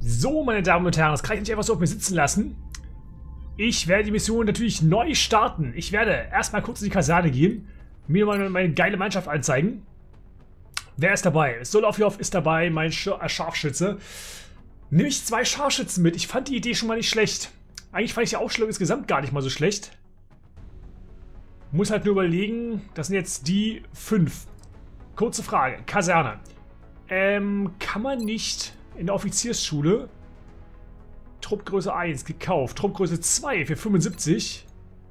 So, meine Damen und Herren, das kann ich nicht einfach so auf mir sitzen lassen. Ich werde die Mission natürlich neu starten. Ich werde erstmal kurz in die Kaserne gehen, mir meine geile Mannschaft anzeigen. Wer ist dabei? Solovjov ist dabei, mein Scharfschütze. Nehme ich 2 Scharfschützen mit. Ich fand die Idee schon mal nicht schlecht. Eigentlich fand ich die Aufstellung insgesamt gar nicht mal so schlecht. Muss halt nur überlegen, das sind jetzt die 5. Kurze Frage, Kaserne. Kann man nicht in der Offiziersschule Truppgröße 1 gekauft, Truppgröße 2 für 75?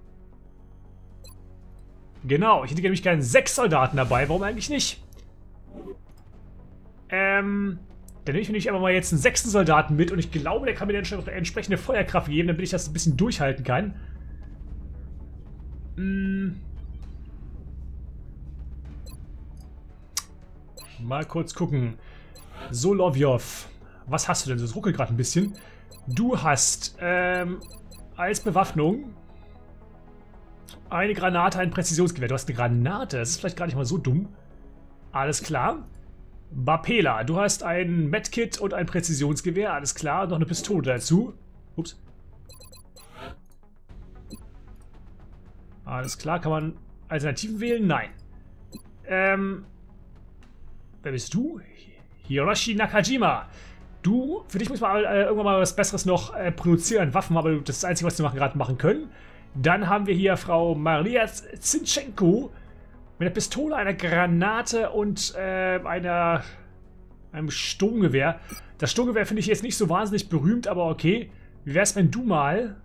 Genau, ich hätte nämlich gerne 6 Soldaten dabei, warum eigentlich nicht? Dann nehme ich mir nämlich einfach mal jetzt einen 6. Soldaten mit und ich glaube, der kann mir dann schon entsprechende Feuerkraft geben, damit ich das ein bisschen durchhalten kann. Mal kurz gucken. Solovjov. Was hast du denn? Das ruckelt gerade ein bisschen. Du hast als Bewaffnung eine Granate, ein Präzisionsgewehr. Du hast eine Granate. Das ist vielleicht gar nicht mal so dumm. Alles klar. Bapela. Du hast ein Medkit und ein Präzisionsgewehr. Alles klar. Und noch eine Pistole dazu. Ups. Alles klar. Kann man Alternativen wählen? Nein. Wer bist du? Hiroshi Nakajima. Für dich muss man irgendwann mal was Besseres noch produzieren an Waffen, aber das ist das Einzige, was wir gerade machen können. Dann haben wir hier Frau Maria Zinchenko mit einer Pistole, einer Granate und einem Sturmgewehr. Das Sturmgewehr finde ich jetzt nicht so wahnsinnig berühmt, aber okay. Wie wäre es, wenn du mal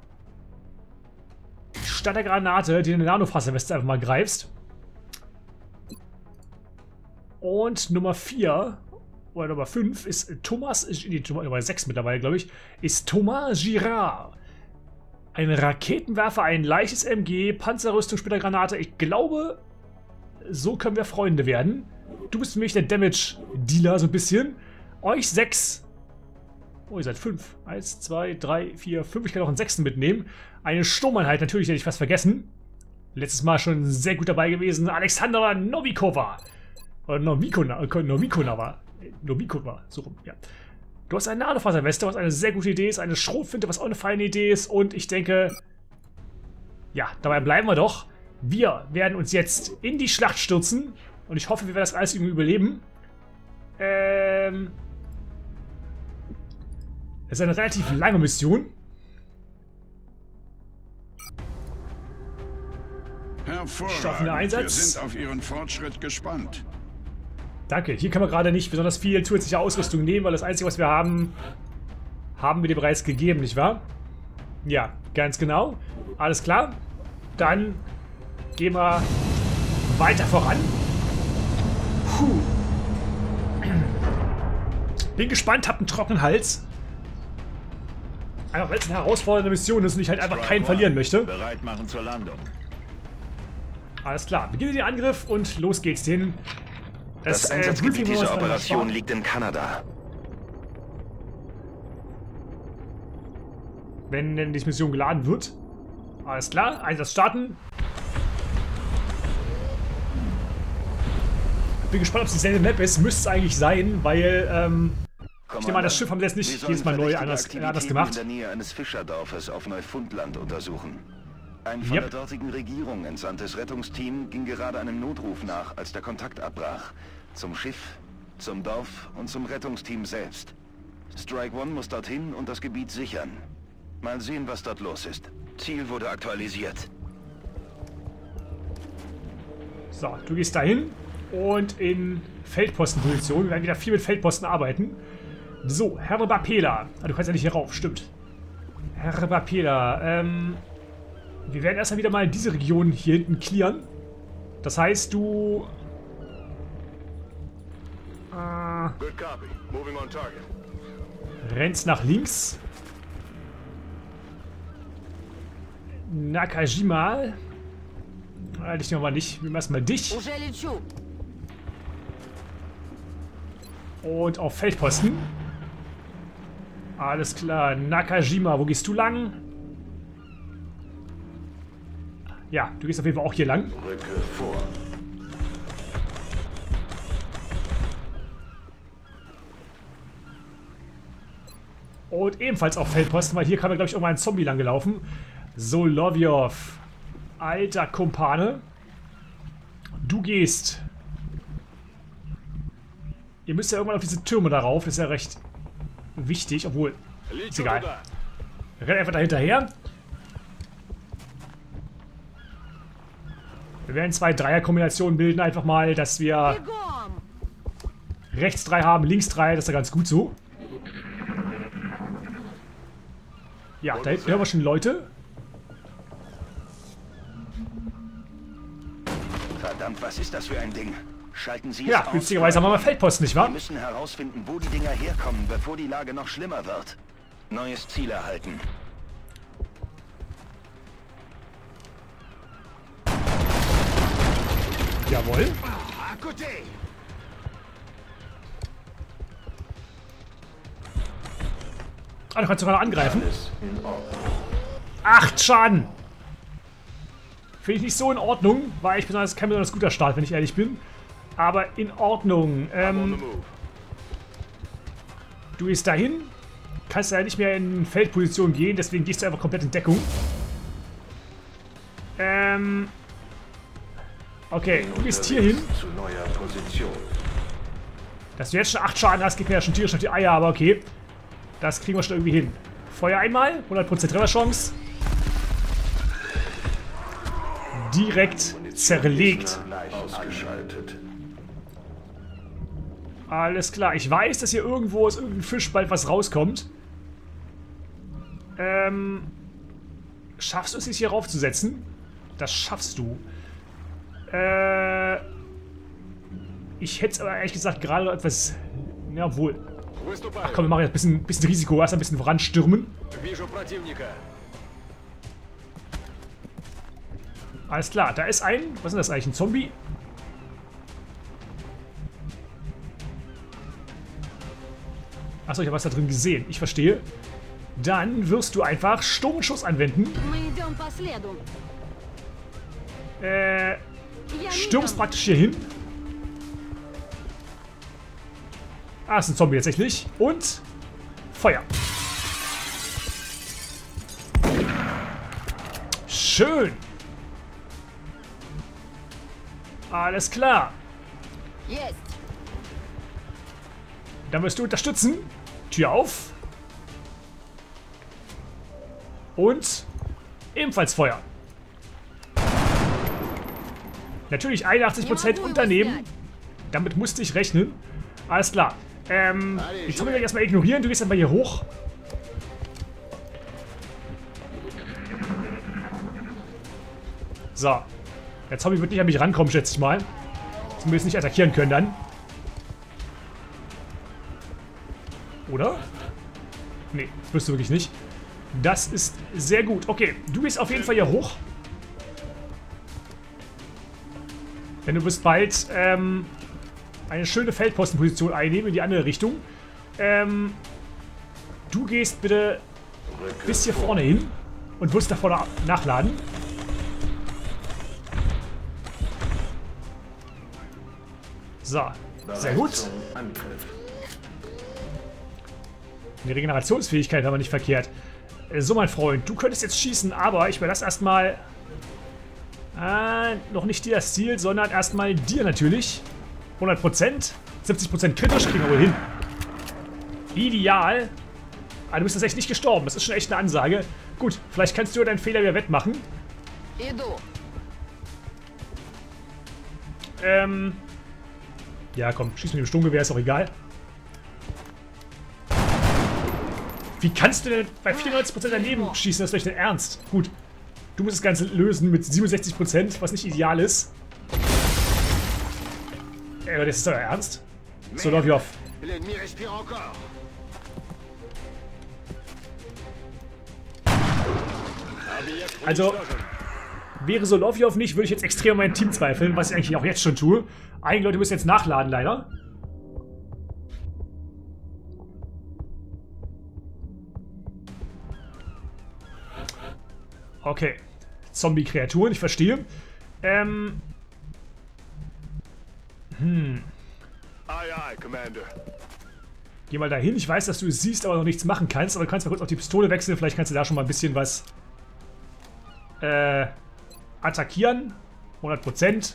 statt der Granate die Nanofaserweste einfach mal greifst? Und Nummer 4 oder Nummer 5 ist Thomas, Nummer 6 mittlerweile, glaube ich, ist Thomas Girard. Ein Raketenwerfer, ein leichtes MG, Panzerrüstung, Splittergranate. Ich glaube, so können wir Freunde werden. Du bist für mich der Damage-Dealer so ein bisschen. Euch 6. Oh, ihr seid 5. 1, 2, 3, 4, 5. Ich kann auch einen 6. mitnehmen. Eine Sturmeinheit, natürlich hätte ich fast vergessen. Letztes Mal schon sehr gut dabei gewesen. Alexandra Novikova. Oder Novikova, so rum, ja. Du hast eine Nanofaserweste, was eine sehr gute Idee ist, eine Schrotflinte, was auch eine feine Idee ist, und ich denke, ja, dabei bleiben wir doch. Wir werden uns jetzt in die Schlacht stürzen und ich hoffe, wir werden das alles irgendwie überleben. Das ist eine relativ lange Mission. Schaffender Einsatz. Wir sind auf Ihren Fortschritt gespannt. Danke. Hier kann man gerade nicht besonders viel zusätzliche Ausrüstung nehmen, weil das Einzige, was wir haben, haben wir dir bereits gegeben, nicht wahr? Ja, ganz genau. Alles klar. Dann gehen wir weiter voran. Puh. Bin gespannt, hab einen trockenen Hals. Einfach weil es eine herausfordernde Mission ist und ich halt einfach keinen verlieren möchte. Bereit machen zur Landung. Alles klar. Beginne den Angriff und los geht's hin. Das Einsatzgebiet dieser Operation liegt in Kanada. Wenn denn die Mission geladen wird. Alles klar, Einsatz starten. Bin gespannt, ob es dieselbe Map ist. Müsste es eigentlich sein, weil, ich nehme mal, das Schiff haben wir jetzt nicht jedes Mal neu anders gemacht. In der Nähe eines Fischerdorfes auf Neufundland untersuchen. Ein von der dortigen Regierung entsandtes Rettungsteam ging gerade einem Notruf nach, als der Kontakt abbrach. Zum Schiff, zum Dorf und zum Rettungsteam selbst. Strike One muss dorthin und das Gebiet sichern. Mal sehen, was dort los ist. Ziel wurde aktualisiert. So, du gehst dahin und in Feldpostenposition. Wir werden wieder viel mit Feldposten arbeiten. So, Herr Bapela. Ah, du kannst ja nicht hier rauf, stimmt. Herr Bapela, wir werden erstmal wieder mal diese Region hier hinten clearen. Das heißt, du... rennst nach links. Nakajima. Ich nehme mal nicht. Wir machen mal dich. Und auf Feldposten. Alles klar. Nakajima, wo gehst du lang? Ja, du gehst auf jeden Fall auch hier lang. Rücke vor. Und ebenfalls auf Feldposten, weil hier kam ja, glaube ich, irgendwann ein Zombie lang gelaufen. Solovjov. Alter Kumpane. Du gehst. Ihr müsst ja irgendwann auf diese Türme darauf. Das ist ja recht wichtig, obwohl... Ist egal. Renn einfach da hinterher. Wir werden 2 Dreier-Kombinationen bilden, einfach mal, dass wir rechts 3 haben, links 3, das ist ja ganz gut so. Ja, da hinten hören wir schon Leute. Verdammt, was ist das für ein Ding? Schalten Sie es Ja, aus. günstigerweise haben wir mal Feldposten, nicht Wir wahr? müssen herausfinden, wo die Dinger herkommen, bevor die Lage noch schlimmer wird. Neues Ziel erhalten. Jawohl. Ah, du kannst sogar noch angreifen. 8 Schaden. Finde ich nicht so in Ordnung. War echt kein besonders guter Start, wenn ich ehrlich bin. Aber in Ordnung. Du gehst dahin. Kannst ja nicht mehr in Feldposition gehen, deswegen gehst du einfach komplett in Deckung. Okay, du gehst hier hin. Dass du jetzt schon 8 Schaden hast, geht mir ja schon tierisch auf die Eier, aber okay. Das kriegen wir schon irgendwie hin. Feuer einmal, 100% Trefferchance. Direkt zerlegt. Alles klar, ich weiß, dass hier irgendwo aus irgendeinem Fisch bald was rauskommt. Schaffst du es, sich hier raufzusetzen? Das schaffst du. Ich hätte es aber ehrlich gesagt gerade noch etwas... Ja, wohl. Ach komm, wir machen jetzt ein bisschen Risiko. Erst ein bisschen voranstürmen. Alles klar, da ist ein... Was ist das eigentlich? Ein Zombie? Achso, ich habe was da drin gesehen. Ich verstehe. Dann wirst du einfach Sturmschuss anwenden. Stürmst praktisch hier hin. Ah, ist ein Zombie tatsächlich. Und Feuer. Schön. Alles klar. Dann wirst du unterstützen. Tür auf. Und ebenfalls Feuer. Natürlich 81% Unternehmen. Damit musste ich rechnen. Alles klar. Die Zombie werde ich erstmal ignorieren. Du gehst dann mal hier hoch. So. Der Zombie wird nicht an mich rankommen, schätze ich mal. Zumindest nicht attackieren können dann. Oder? Nee, das wirst du wirklich nicht. Das ist sehr gut. Okay, du gehst auf jeden Fall hier hoch. Denn du wirst bald eine schöne Feldpostenposition einnehmen in die andere Richtung. Du gehst bitte bis hier vorne hin und wirst da vorne nachladen. So, sehr gut. Die Regenerationsfähigkeit haben wir nicht verkehrt. So, mein Freund, du könntest jetzt schießen, aber ich überlasse erstmal noch nicht dir das Ziel, sondern erstmal dir natürlich. 100%. 70% kritisch kriegen wir wohl hin. Ideal. Aber du bist tatsächlich nicht gestorben. Das ist schon echt eine Ansage. Gut, vielleicht kannst du deinen Fehler wieder wettmachen. Ja, komm, schieß mit dem Sturmgewehr, ist auch egal. Wie kannst du denn bei 94% daneben schießen? Das ist doch nicht dein Ernst. Gut, du musst das Ganze lösen mit 67%, was nicht ideal ist. Das ist doch ernst? Solovjov. Also, wäre Solovjov nicht, würde ich jetzt extrem an mein Team zweifeln, was ich eigentlich auch jetzt schon tue. Einige Leute müssen jetzt nachladen, leider. Okay. Zombie-Kreaturen, ich verstehe. Geh mal dahin. Ich weiß, dass du es siehst, aber noch nichts machen kannst. Aber du kannst mal kurz auf die Pistole wechseln. Vielleicht kannst du da schon mal ein bisschen was attackieren. 100%.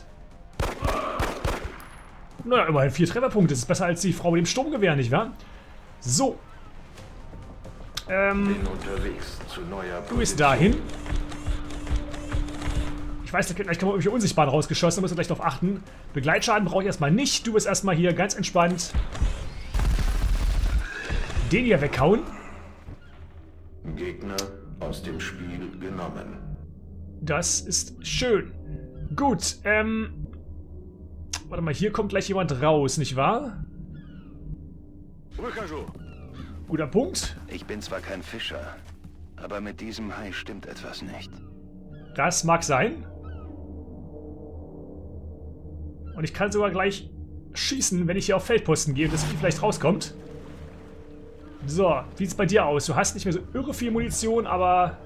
Naja, immerhin 4 Trefferpunkte. Das ist besser als die Frau mit dem Sturmgewehr, nicht wahr? So. Bin unterwegs zu neuer Du bist dahin. Ich weiß, gleich kommen wir irgendwie unsichtbar rausgeschossen. Da müssen wir gleich drauf achten. Begleitschaden brauche ich erstmal nicht. Du bist erstmal hier ganz entspannt den hier weghauen. Gegner aus dem Spiel genommen. Das ist schön. Gut, warte mal, hier kommt gleich jemand raus, nicht wahr? Guter Punkt. Ich bin zwar kein Fischer, aber mit diesem Hai stimmt etwas nicht. Das mag sein. Und ich kann sogar gleich schießen, wenn ich hier auf Feldposten gehe und das Vieh vielleicht rauskommt. So, wie sieht es bei dir aus? Du hast nicht mehr so irre viel Munition, aber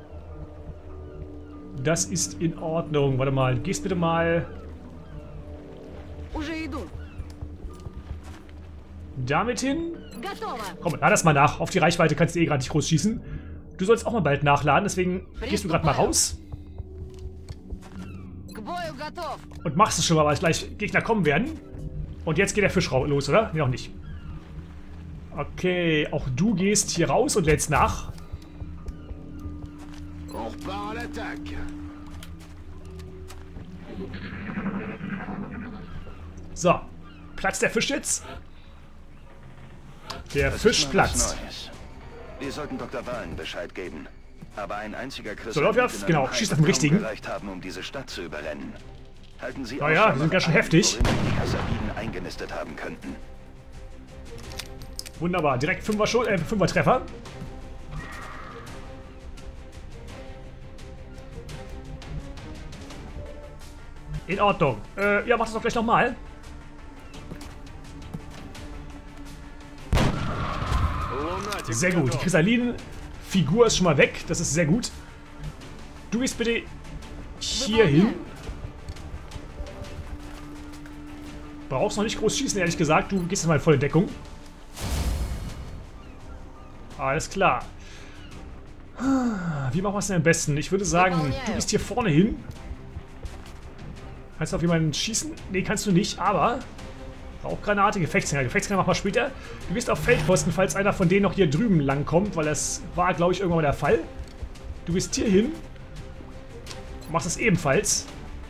das ist in Ordnung. Warte mal, du gehst bitte mal damit hin. Komm, lad das mal nach. Auf die Reichweite kannst du eh gerade nicht groß schießen. Du sollst auch mal bald nachladen, deswegen gehst du gerade mal raus. Und machst es schon mal, weil gleich Gegner kommen werden. Und jetzt geht der Fisch los, oder? Nee, noch nicht. Okay, auch du gehst hier raus und lädst nach. So, platzt der Fisch jetzt? Der Fisch platzt. Wir sollten Dr. Valen Bescheid geben. Aber ein einziger Christ so, genau, schießt auf den richtigen. gereicht haben, um diese Stadt zu überrennen. Halten Sie naja, die sind ganz schön heftig. Die Kassabiden eingenistet haben könnten. Wunderbar, direkt 5er Treffer. In Ordnung. Ja, mach das doch gleich nochmal. Sehr gut. Die Kristallinen-Figur ist schon mal weg. Das ist sehr gut. Du gehst bitte hier hin. Brauchst noch nicht groß schießen, ehrlich gesagt. Du gehst jetzt mal in volle Deckung. Alles klar. Wie machen wir es denn am besten? Ich würde sagen, du gehst hier vorne hin. Kannst du auf jemanden schießen? Nee, kannst du nicht, aber Rauchgranate, Gefechtshänger. Gefechtshänger machen wir später. Du gehst auf Feldposten, falls einer von denen noch hier drüben lang kommt, weil das war, glaube ich, irgendwann mal der Fall. Du gehst hier hin. Machst es ebenfalls.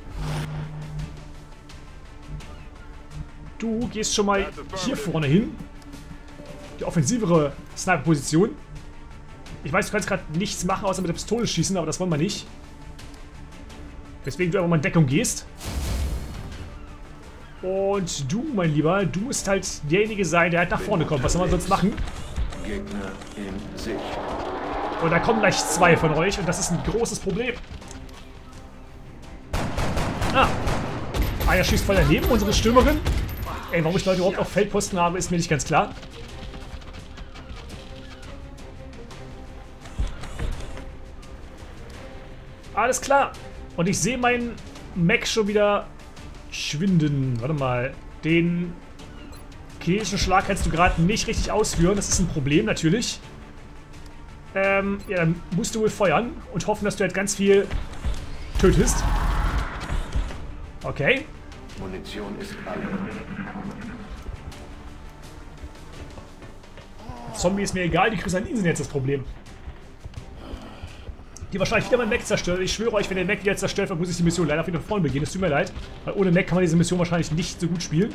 Du gehst schon mal hier vorne hin. Die offensivere Sniper-Position. Ich weiß, du kannst gerade nichts machen, außer mit der Pistole schießen, aber das wollen wir nicht. Weswegen du einfach mal in Deckung gehst. Und du, mein Lieber, du musst halt derjenige sein, der halt nach vorne kommt. Was soll man sonst machen? Gegner in Sicht. Und da kommen gleich 2 von euch und das ist ein großes Problem. Er schießt voll daneben, unsere Stürmerin. Ey, warum ich Leute überhaupt auf Feldposten habe, ist mir nicht ganz klar. Alles klar. Und ich sehe meinen Mech schon wieder schwinden. Warte mal. Den chinesischen Schlag kannst du gerade nicht richtig ausführen. Das ist ein Problem, natürlich. Ja, dann musst du wohl feuern und hoffen, dass du halt ganz viel tötest. Okay. Munition ist alle. Zombie ist mir egal, die Kristallinen sind jetzt das Problem. Die wahrscheinlich wieder mein Mech zerstört. Ich schwöre euch, wenn der Mech wieder zerstört wird, muss ich die Mission leider wieder von vorne beginnen. Es tut mir leid, weil ohne Mech kann man diese Mission wahrscheinlich nicht so gut spielen.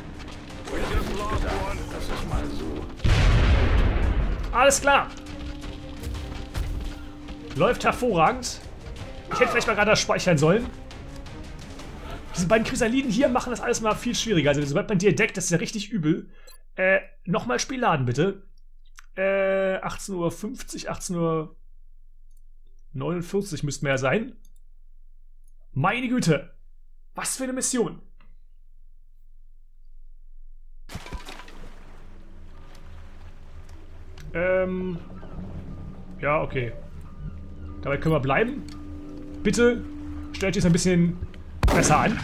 Alles klar. Läuft hervorragend. Ich hätte vielleicht mal gerade das speichern sollen. Diese beiden Kristallinen hier machen das alles mal viel schwieriger. Also sobald man die entdeckt, das ist ja richtig übel. Nochmal Spiel laden, bitte. 18:50 Uhr, 18:49 Uhr müssten wir ja sein. Meine Güte. Was für eine Mission. Ja, okay. Dabei können wir bleiben. Bitte stellt euch ein bisschen besser an.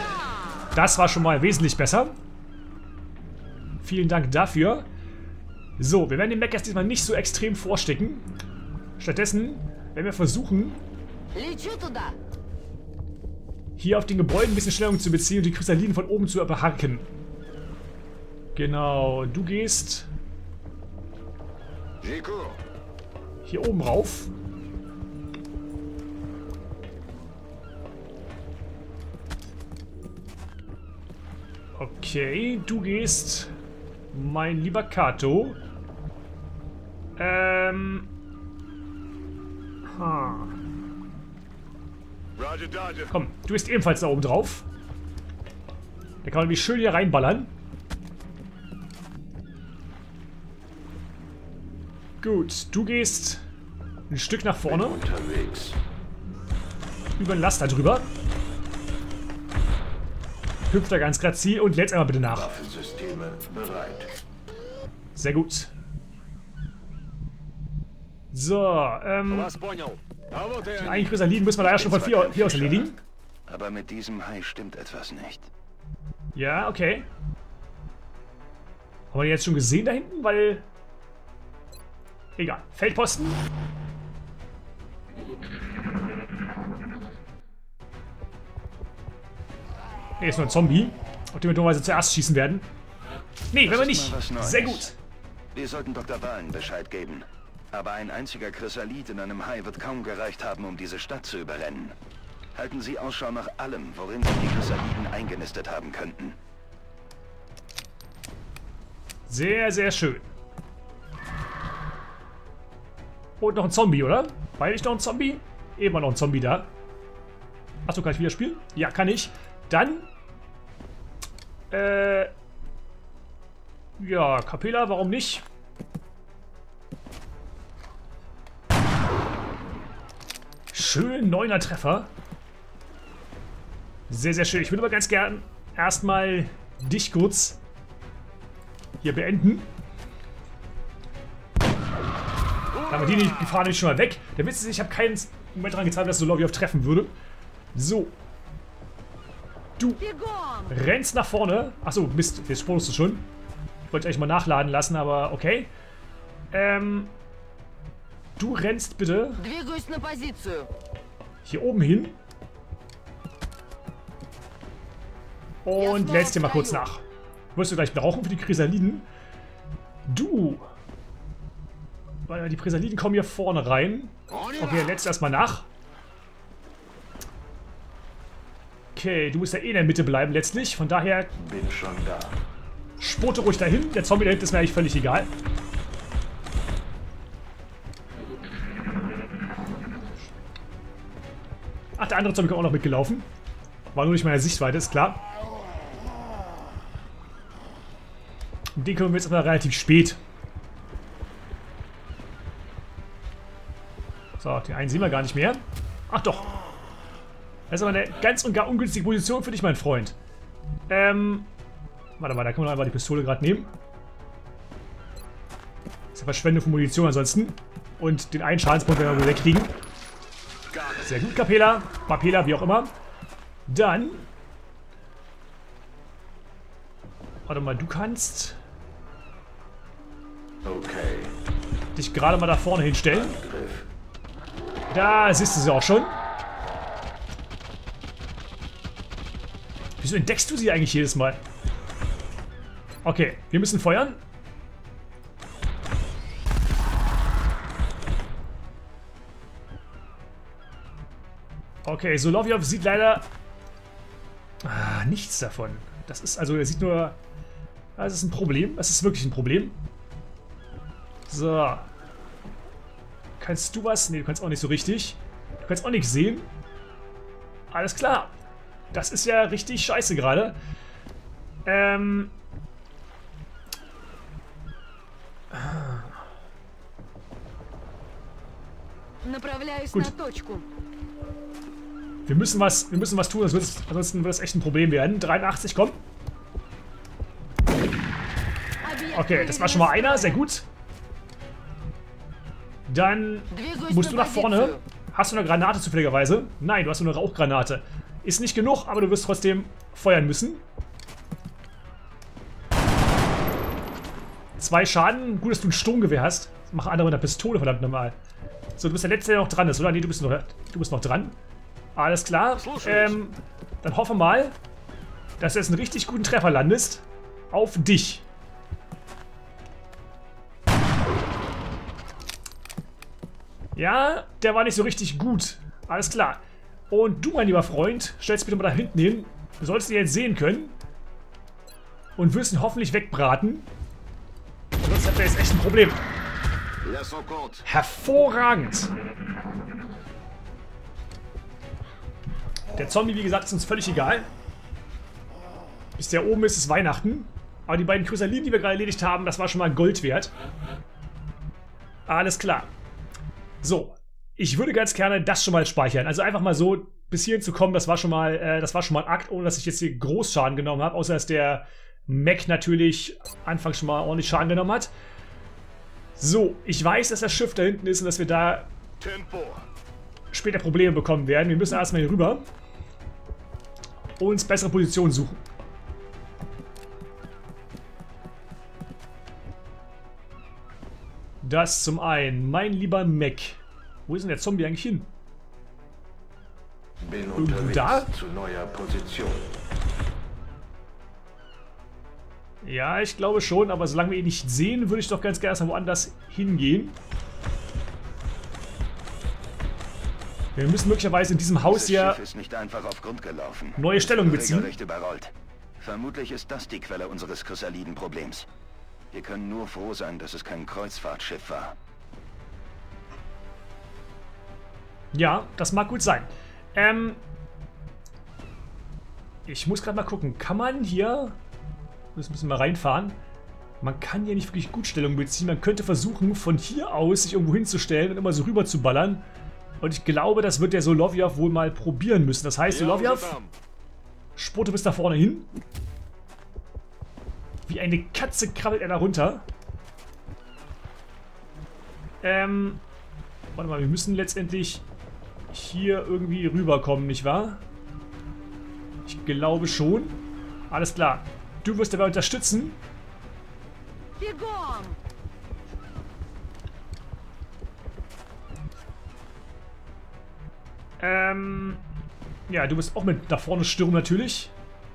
Das war schon mal wesentlich besser. Vielen Dank dafür. So, wir werden den Mech erst diesmal nicht so extrem vorstecken. Stattdessen werden wir versuchen, hier auf den Gebäuden ein bisschen Stellung zu beziehen und die Kristallinen von oben zu beharken. Genau, du gehst hier oben rauf. Okay, du gehst, mein lieber Kato. Komm, du bist ebenfalls da oben drauf. Da kann man nämlich schön hier reinballern. Gut, du gehst ein Stück nach vorne. Über den Laster drüber. Hüpft da ganz grazil und lädt einmal bitte nach. Sehr gut. So, die eigentlichen Kristallinen müssen wir da ja schon von hier aus erledigen. Aber mit diesem Hai stimmt etwas nicht. Ja, okay. Haben wir den jetzt schon gesehen da hinten? Weil... Egal. Feldposten. Hier ist nur ein Zombie, auf den wir dummerweise zuerst schießen werden. Nee, wenn wir nicht. Sehr gut. Wir sollten Dr. Valen Bescheid geben. Aber ein einziger Chrysalit in einem Hai wird kaum gereicht haben, um diese Stadt zu überrennen. Halten Sie Ausschau nach allem, worin sich die Chrysaliden eingenistet haben könnten. Sehr, sehr schön. Und noch ein Zombie, oder? War nicht noch ein Zombie? Eben noch ein Zombie da. Achso, kann ich wieder spielen? Ja, kann ich. Dann... ja, Capella, warum nicht? Schön, 9er Treffer. Sehr, sehr schön. Ich würde aber ganz gern erstmal dich kurz hier beenden. Aber die Gefahr nicht schon mal weg. Der Witz ist, ich habe keinen Moment daran gezweifelt, dass Soloviev treffen würde. So. Du rennst nach vorne. Achso, Mist, jetzt spurst du schon. Ich wollte eigentlich mal nachladen lassen, aber okay. Du rennst bitte hier oben hin. Und lädst dir mal kurz nach. Wirst du gleich brauchen für die Chrysaliden. Du. Weil die Chrysaliden kommen hier vorne rein. Okay, lädst erstmal nach. Okay, du musst ja eh in der Mitte bleiben letztlich. Von daher. Bin schon da. Spurte ruhig dahin. Der Zombie da hinten ist mir eigentlich völlig egal. Ach, der andere Zombie kommt auch noch mitgelaufen. War nur nicht meiner Sichtweite, ist klar. Und den können wir jetzt aber relativ spät. So, den einen sehen wir gar nicht mehr. Ach doch. Das ist aber eine ganz und gar ungünstige Position für dich, mein Freund. Warte mal, da können wir einfach die Pistole gerade nehmen. Das ist ja Verschwendung von Munition ansonsten. Und den einen Schadenspunkt werden wir wohl wegkriegen. Sehr gut, Capella. Papela, wie auch immer. Dann. Warte mal, du kannst. Okay. Dich gerade mal da vorne hinstellen. Da siehst du sie auch schon. Wieso entdeckst du sie eigentlich jedes Mal? Okay, wir müssen feuern. Okay, Soloviev sieht leider nichts davon. Das ist also, er sieht nur. Das ist ein Problem. Das ist wirklich ein Problem. So. Kannst du was? Ne, du kannst auch nicht so richtig. Du kannst auch nichts sehen. Alles klar. Das ist ja richtig scheiße gerade. Gut. Wir müssen was tun, ansonsten wird es echt ein Problem werden. 83, komm. Okay, das war schon mal einer, sehr gut. Dann musst du nach vorne. Hast du eine Granate zufälligerweise? Nein, du hast nur eine Rauchgranate. Ist nicht genug, aber du wirst trotzdem feuern müssen. 2 Schaden. Gut, dass du ein Sturmgewehr hast. Das machen andere mit einer Pistole, verdammt nochmal. So, du bist der Letzte, der noch dran ist, oder? Nee, du bist noch dran. Alles klar. Dann hoffen wir mal, dass du jetzt einen richtig guten Treffer landest. Auf dich. Ja, der war nicht so richtig gut. Alles klar. Und du, mein lieber Freund, stellst bitte mal da hinten hin. Du sollst ihn jetzt sehen können. Und wirst ihn hoffentlich wegbraten. Sonst hat er jetzt echt ein Problem. Hervorragend. Der Zombie, wie gesagt, ist uns völlig egal. Bis der oben ist, ist Weihnachten. Aber die beiden Chrysaliden, die wir gerade erledigt haben, das war schon mal Gold wert. Alles klar. So, ich würde ganz gerne das schon mal speichern. Also einfach mal so bis hierhin zu kommen, das war schon mal ein Akt, ohne dass ich jetzt hier Großschaden genommen habe. Außer dass der Mech natürlich anfangs schon mal ordentlich Schaden genommen hat. So, ich weiß, dass das Schiff da hinten ist und dass wir da später Probleme bekommen werden. Wir müssen erstmal hier rüber und uns bessere Positionen suchen. Das zum einen. Mein lieber Mech. Wo ist denn der Zombie eigentlich hin? Bin irgendwo unterwegs da? zu neuer Position. Ja, ich glaube schon, aber solange wir ihn nicht sehen, würde ich doch ganz gerne erstmal woanders hingehen. Wir müssen möglicherweise in diesem Haus Dieses hier Schiff ist nicht einfach auf Grund gelaufen. neue Stellung beziehen. Regelrecht überrollt. Vermutlich ist das die Quelle unseres Chrysaliden-Problems. Wir können nur froh sein, dass es kein Kreuzfahrtschiff war. Ja, das mag gut sein. Ich muss gerade mal gucken. Kann man hier... Das müssen wir reinfahren. Man kann hier nicht wirklich gut Stellung beziehen. Man könnte versuchen, von hier aus sich irgendwo hinzustellen und immer so rüber zu ballern. Und ich glaube, das wird der Solovjov wohl mal probieren müssen. Das heißt, Solovjov, Spote bis da vorne hin. Wie eine Katze krabbelt er da runter. Warte mal, wir müssen letztendlich hier irgendwie rüberkommen, nicht wahr? Ich glaube schon. Alles klar. Du wirst dabei unterstützen. Ja, du wirst auch mit da vorne stürmen natürlich.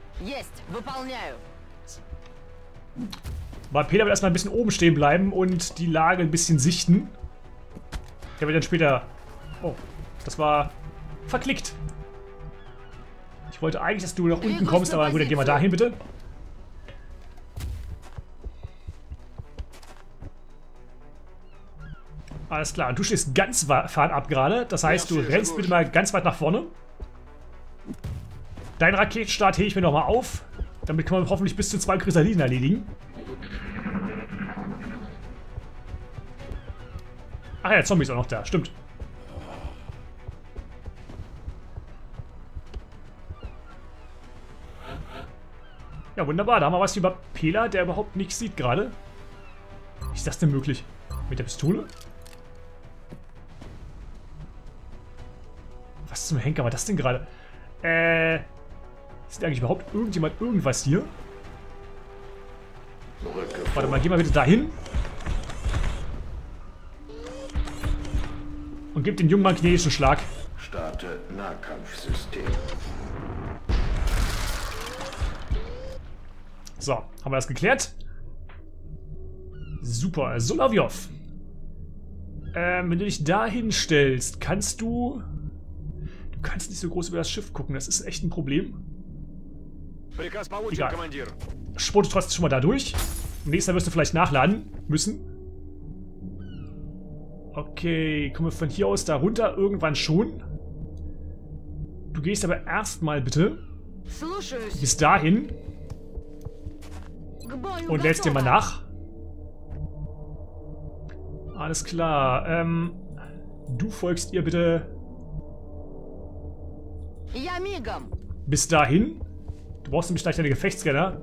Weil Peter wird erstmal ein bisschen oben stehen bleiben und die Lage ein bisschen sichten. Der wird dann später... Oh, das war verklickt. Ich wollte eigentlich, dass du nach unten kommst, aber gut, dann geh mal dahin bitte. Alles klar, und du stehst ganz fernab gerade. Das heißt, du rennst bitte mal ganz weit nach vorne. Deinen Raketenstart hebe ich mir nochmal auf. Damit kann man hoffentlich bis zu 2 Chrysaliden erledigen. Ach ja, der Zombie ist auch noch da, stimmt. Ja, wunderbar. Da haben wir was über Pela, der überhaupt nichts sieht gerade. Wie ist das denn möglich? Mit der Pistole? Was zum Henker war das denn gerade? Sieht eigentlich überhaupt irgendjemand irgendwas hier? Warte mal, geh mal bitte dahin. Und gib den jungen Mann kinetischen Schlag. Starte Nahkampfsystem. So, haben wir das geklärt? Super, Solovjov. Wenn du dich da hinstellst, kannst du... Du kannst nicht so groß über das Schiff gucken, das ist echt ein Problem. Egal. Spote trotzdem schon mal da durch. Nächstes Mal wirst du vielleicht nachladen müssen. Okay, kommen wir von hier aus da runter irgendwann schon. Du gehst aber erstmal bitte bis dahin und lädst dir mal nach. Alles klar. Du folgst ihr bitte bis dahin. Du brauchst nämlich gleich deine Gefechtsscanner.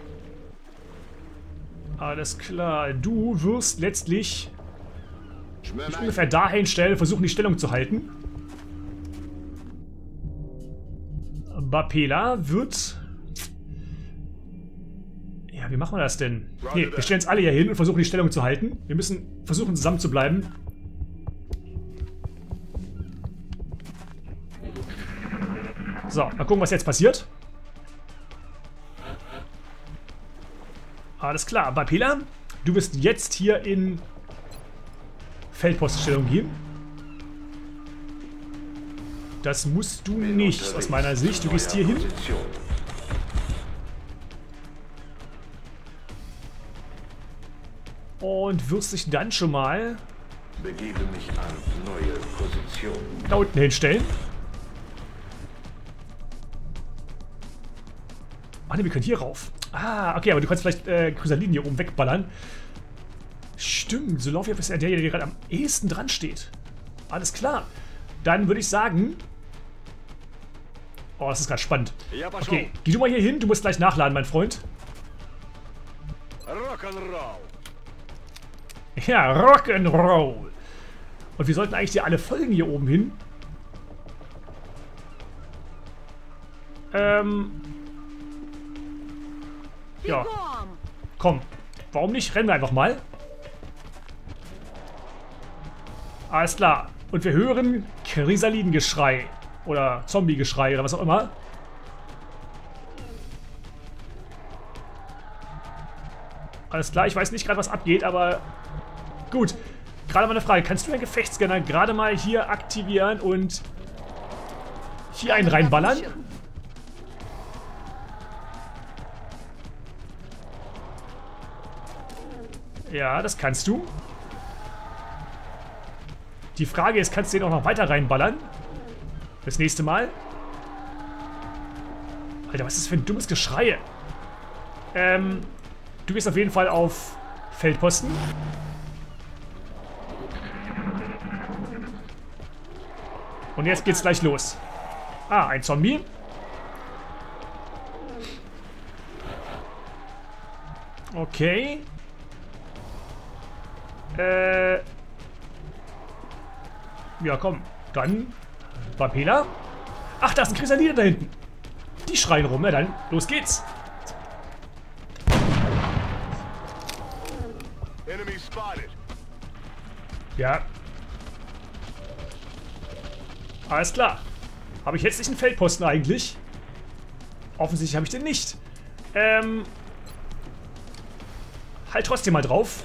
Alles klar. Du wirst letztlich dich ungefähr dahin stellen, versuchen die Stellung zu halten. Bapela wird... Ja, Ja, wie machen wir das denn? Nee, wir stellen uns alle hier hin und versuchen die Stellung zu halten. Wir müssen versuchen zusammen zu bleiben. So, mal gucken, was jetzt passiert. Alles klar, Bapela, du wirst jetzt hier in Feldpostenstellung gehen. Das musst du nicht, aus meiner Sicht. Du gehst hier hin. Und wirst dich dann schon mal Begebe mich an neue Position. da unten hinstellen. Ah ne, wir können hier rauf. Ah, okay, aber du kannst vielleicht Chrysaliden hier oben wegballern. Stimmt, Soloviev ist ja der, der gerade am ehesten dran steht. Alles klar. Dann würde ich sagen... Oh, das ist gerade spannend. Okay, geh du mal hier hin. Du musst gleich nachladen, mein Freund. Rock'n'Roll. Ja, Rock'n'Roll. Und wir sollten eigentlich dir alle folgen hier oben hin. Ja. Komm. Warum nicht? Rennen wir einfach mal. Alles klar. Und wir hören Chrysalidengeschrei. Oder Zombie-Geschrei oder was auch immer. Alles klar, ich weiß nicht gerade, was abgeht, aber gut. Gerade mal eine Frage. Kannst du einen Gefechtsscanner gerade mal hier aktivieren und hier einen reinballern? Ja, das kannst du. Die Frage ist, kannst du den auch noch weiter reinballern? Das nächste Mal. Alter, was ist das für ein dummes Geschrei? Du gehst auf jeden Fall auf Feldposten. Und jetzt geht's gleich los. Ah, ein Zombie. Okay. Ja, komm. Dann Bapela. Ach, da ist ein Chrysalide da hinten. Die schreien rum. Na dann, los geht's. Ja. Alles klar. Habe ich jetzt nicht einen Feldposten eigentlich? Offensichtlich habe ich den nicht. Halt trotzdem mal drauf.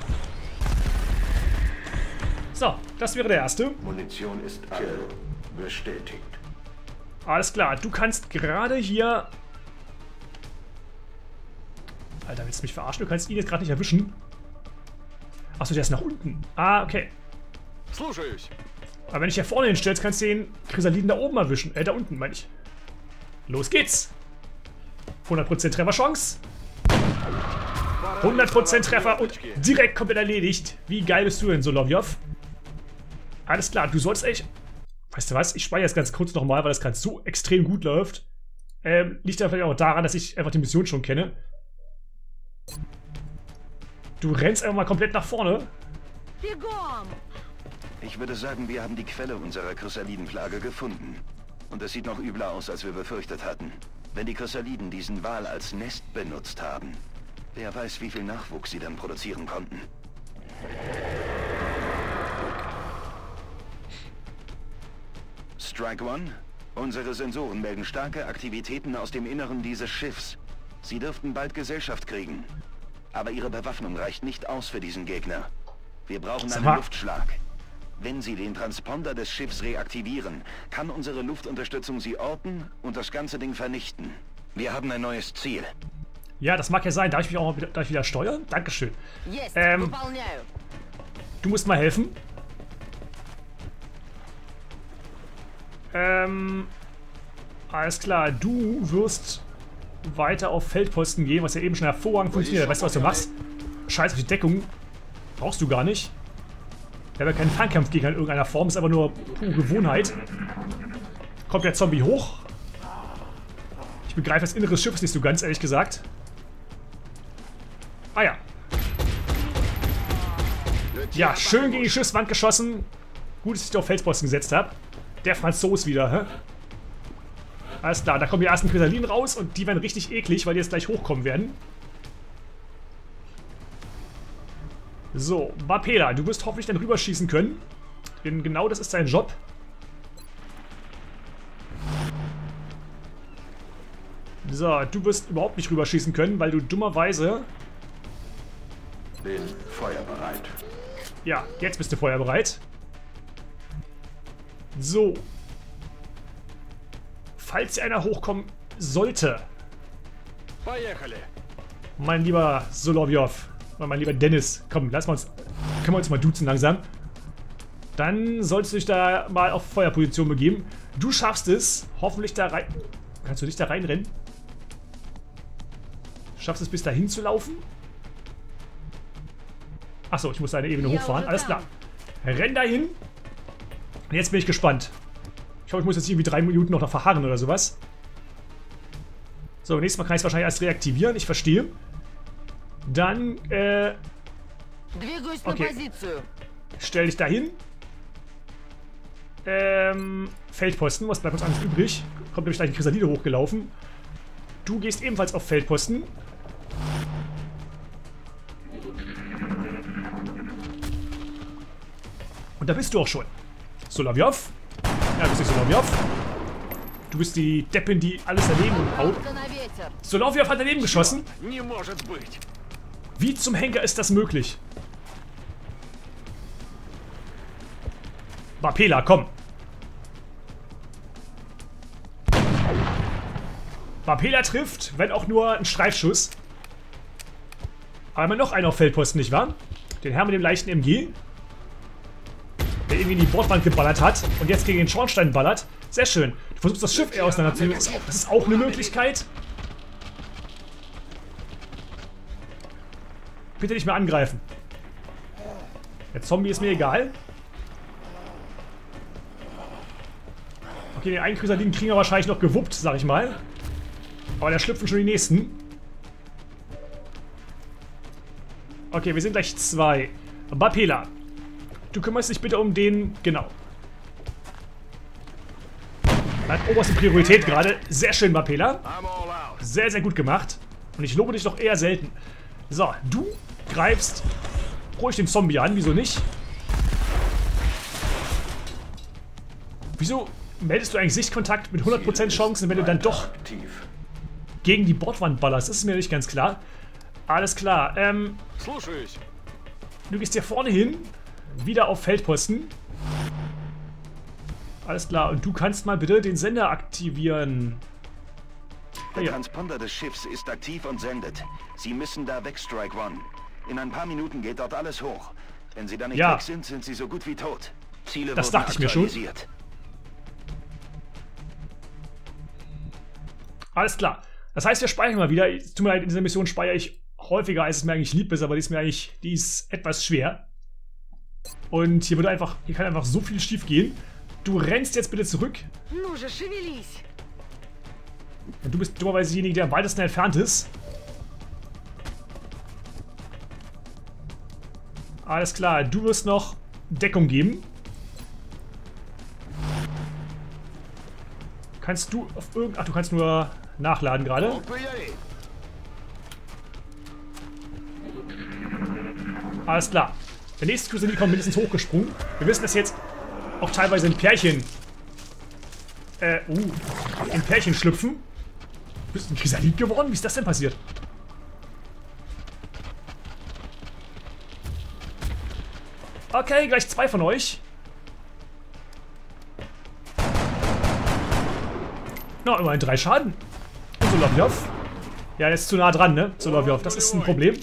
So, das wäre der erste. Munition ist alle. Bestätigt. Alles klar, du kannst gerade hier... Alter, willst du mich verarschen? Du kannst ihn jetzt gerade nicht erwischen. Achso, der ist nach unten. Ah, okay. Aber wenn ich hier vorne hinstellst, kannst du den Chrysaliden da oben erwischen. Da unten, meine ich. Los geht's. 100% Trefferchance. 100% Treffer und direkt komplett erledigt. Wie geil bist du denn, Soloviev? Alles klar, du sollst echt... Weißt du was? Ich speichere jetzt ganz kurz nochmal, weil das gerade so extrem gut läuft. Liegt ja vielleicht auch daran, dass ich einfach die Mission schon kenne. Du rennst einfach mal komplett nach vorne. Ich würde sagen, wir haben die Quelle unserer Chrysalidenplage gefunden. Und es sieht noch übler aus, als wir befürchtet hatten. Wenn die Chrysaliden diesen Wal als Nest benutzt haben, wer weiß, wie viel Nachwuchs sie dann produzieren konnten. Strike One, unsere Sensoren melden starke Aktivitäten aus dem Inneren dieses Schiffs. Sie dürften bald Gesellschaft kriegen. Aber ihre Bewaffnung reicht nicht aus für diesen Gegner. Wir brauchen einen Luftschlag. Wenn sie den Transponder des Schiffs reaktivieren, kann unsere Luftunterstützung sie orten und das ganze Ding vernichten. Wir haben ein neues Ziel. Ja, das mag ja sein. Darf ich mich auch mal wieder steuern? Dankeschön. Du musst mal helfen. Alles klar. Du wirst weiter auf Feldposten gehen, was ja eben schon hervorragend funktioniert. Weißt du, was du machst? Scheiß auf die Deckung. Brauchst du gar nicht. Wir haben ja keinen Fernkampfgegner in irgendeiner Form. Ist aber nur pure Gewohnheit. Kommt der Zombie hoch. Ich begreife das Innere des Schiffes nicht so ganz, ehrlich gesagt. Ah ja. Ja, schön gegen die Schiffswand geschossen. Gut, dass ich da auf Felsposten gesetzt habe. Der Franzos wieder, hä? Alles klar, da kommen die ersten Chrysaliden raus und die werden richtig eklig, weil die jetzt gleich hochkommen werden. So, Bapela, du wirst hoffentlich dann rüberschießen können. Denn genau das ist dein Job. So, du wirst überhaupt nicht rüberschießen können, weil du dummerweise... Bin feuerbereit. Ja, jetzt bist du feuerbereit. So. Falls hier einer hochkommen sollte, mein lieber Solovjov, oder mein lieber Dennis, komm, können wir uns mal duzen langsam. Dann solltest du dich da mal auf Feuerposition begeben. Du schaffst es, hoffentlich da rein... Kannst du dich da reinrennen? Schaffst es bis dahin zu laufen? Achso, ich muss eine Ebene hochfahren. Alles klar. Renn dahin. Und jetzt bin ich gespannt. Ich hoffe, ich muss jetzt irgendwie 3 Minuten noch verharren oder sowas. So, nächstes Mal kann ich es wahrscheinlich erst reaktivieren. Ich verstehe. Dann, okay. Stell dich dahin. Feldposten. Was bleibt uns eigentlich übrig? Kommt nämlich gleich ein Chrysalide hochgelaufen. Du gehst ebenfalls auf Feldposten. Und da bist du auch schon. Solovjov. Ja, du bist nicht Solovjov. Du bist die Deppin, die alles daneben haut. Solovjov hat daneben geschossen. Wie zum Henker ist das möglich? Bapela, komm. Bapela trifft, wenn auch nur ein Streifschuss. Aber immer noch einen auf Feldposten, nicht wahr? Den Herrn mit dem leichten MG. Der irgendwie in die Bordwand geballert hat und jetzt gegen den Schornstein ballert. Sehr schön. Du versuchst das Schiff eher auseinanderzunehmen. Das ist auch eine Möglichkeit. Bitte nicht mehr angreifen. Der Zombie ist mir egal. Okay, den einen Chrysaliden kriegen wir wahrscheinlich noch gewuppt, sag ich mal. Aber da schlüpfen schon die nächsten. Okay, wir sind gleich 2. Bapela. Du kümmerst dich bitte um den... Genau. Hat oberste Priorität gerade. Sehr schön, Bapela. Sehr, sehr gut gemacht. Und ich lobe dich doch eher selten. So, du greifst ruhig den Zombie an. Wieso nicht? Wieso meldest du eigentlich Sichtkontakt mit 100% Chancen, wenn du dann doch gegen die Bordwand ballerst? Das ist mir nicht ganz klar. Alles klar. Du gehst hier vorne hin. Wieder auf Feldposten. Alles klar. Und du kannst mal bitte den Sender aktivieren. Der Transponder des Schiffs ist aktiv und sendet. Sie müssen da weg, Strike One. In ein paar Minuten geht dort alles hoch. Wenn sie da nicht weg sind, sind sie so gut wie tot. Ziele das wurden dachte ich mir schon. Alles klar. Das heißt, wir speichern mal wieder. Tut mir leid, in dieser Mission speichere ich häufiger, als es mir eigentlich lieb ist, aber die ist etwas schwer. Und hier kann einfach so viel schief gehen. Du rennst jetzt bitte zurück. Und du bist dummerweise derjenige, der am weitesten entfernt ist. Alles klar, du wirst noch Deckung geben. Kannst du auf irgendein... Ach, du kannst nur nachladen gerade. Alles klar. Der nächste Chrysalid kommt mindestens hochgesprungen. Wir wissen, dass jetzt auch teilweise in Pärchen in Pärchen schlüpfen. Bist du ein Chrysalid geworden? Wie ist das denn passiert? Okay, gleich 2 von euch. Na, immerhin 3 Schaden. Und Solovjov. Ja, der ist zu nah dran, ne? Solovjov, das ist ein Problem.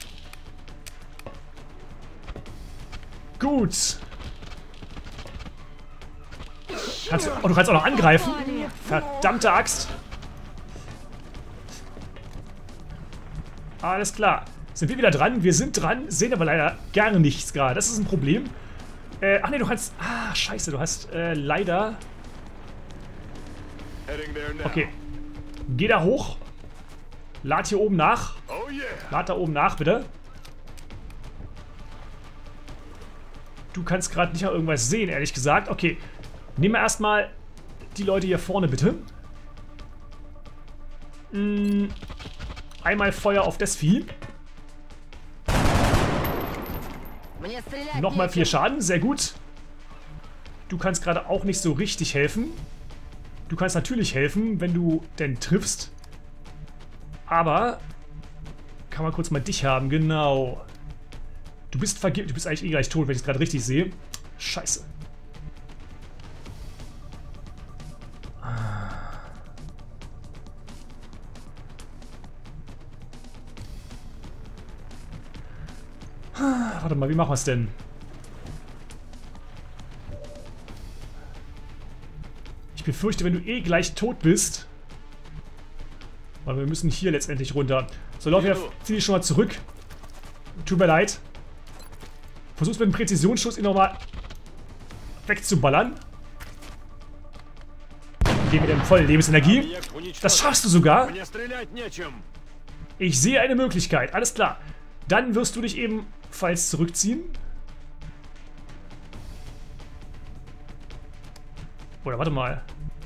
Gut. Du kannst auch noch angreifen. Verdammte Axt. Alles klar. Sind wir wieder dran? Wir sind dran, sehen aber leider gar nichts gerade. Das ist ein Problem. Ach nee, du kannst... Ah, scheiße, du hast leider... Okay. Geh da hoch. Lad hier oben nach. Lad da oben nach, bitte. Du kannst gerade nicht mal irgendwas sehen, ehrlich gesagt. Okay. Nehmen wir erstmal die Leute hier vorne, bitte. Einmal Feuer auf das Vieh. Nochmal 4 Schaden, sehr gut. Du kannst gerade auch nicht so richtig helfen. Du kannst natürlich helfen, wenn du denn triffst. Aber kann man kurz mal dich haben, genau. Du bist vergiftet, du bist eigentlich eh gleich tot, wenn ich es gerade richtig sehe. Scheiße. Warte mal, wie machen wir es denn? Ich befürchte, wenn du eh gleich tot bist. Weil wir müssen hier letztendlich runter. So, Lauf, zieh dich schon mal zurück. Tut mir leid. Versuch's mit einem Präzisionsschuss ihn nochmal wegzuballern. Gehen wir in volle Lebensenergie. Das schaffst du sogar. Ich sehe eine Möglichkeit. Alles klar. Dann wirst du dich ebenfalls zurückziehen. Oder warte mal.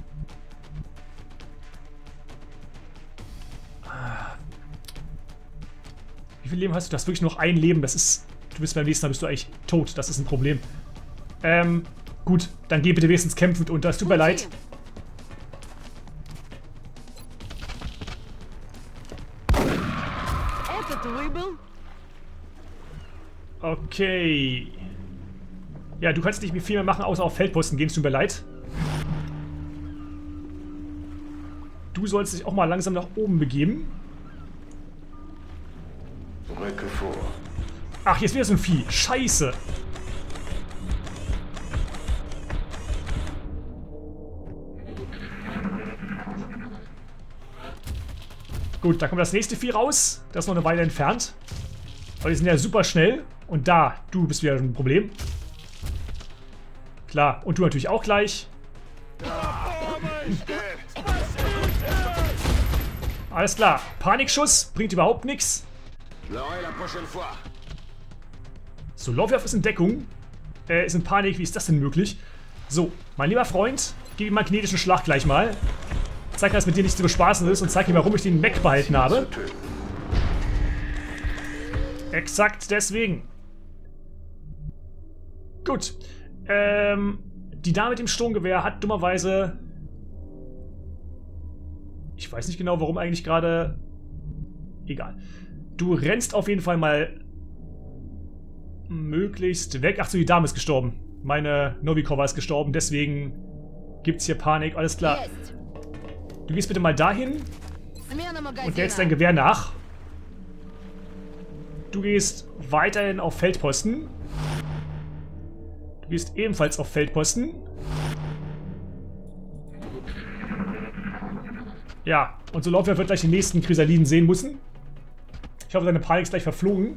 Wie viel Leben hast du? Du hast wirklich noch ein Leben. Das ist. Du bist beim nächsten Mal bist du eigentlich tot. Das ist ein Problem. Gut, dann geh bitte wenigstens kämpfend unter. Es tut mir leid. Okay. Ja, du kannst nicht viel mehr machen, außer auf Feldposten gehen. Es tut mir leid. Du sollst dich auch mal langsam nach oben begeben. Rücke vor. Ach, hier ist wieder so ein Vieh. Scheiße. Gut, da kommt das nächste Vieh raus. Das ist noch eine Weile entfernt. Aber die sind ja super schnell. Und da, du bist wieder ein Problem. Klar, und du natürlich auch gleich. Alles klar. Panikschuss bringt überhaupt nichts. So, Lovjov ist in Deckung. Ist in Panik. Wie ist das denn möglich? So, mein lieber Freund, gib ihm mal einen kinetischen Schlag gleich mal. Zeig mir, dass mit dir nicht zu bespaßen ist und zeig mir, warum ich den Mech behalten habe. Exakt deswegen. Gut. Die Dame mit dem Sturmgewehr hat dummerweise... Ich weiß nicht genau, warum eigentlich gerade... Egal. Du rennst auf jeden Fall mal möglichst weg. Achso, die Dame ist gestorben. Meine Novikova ist gestorben, deswegen gibt's hier Panik. Alles klar. Du gehst bitte mal dahin und hältst dein Gewehr nach. Du gehst weiterhin auf Feldposten. Du gehst ebenfalls auf Feldposten. Ja, und so Laufwerk wird gleich den nächsten Chrysaliden sehen müssen. Ich hoffe, seine Panik ist gleich verflogen.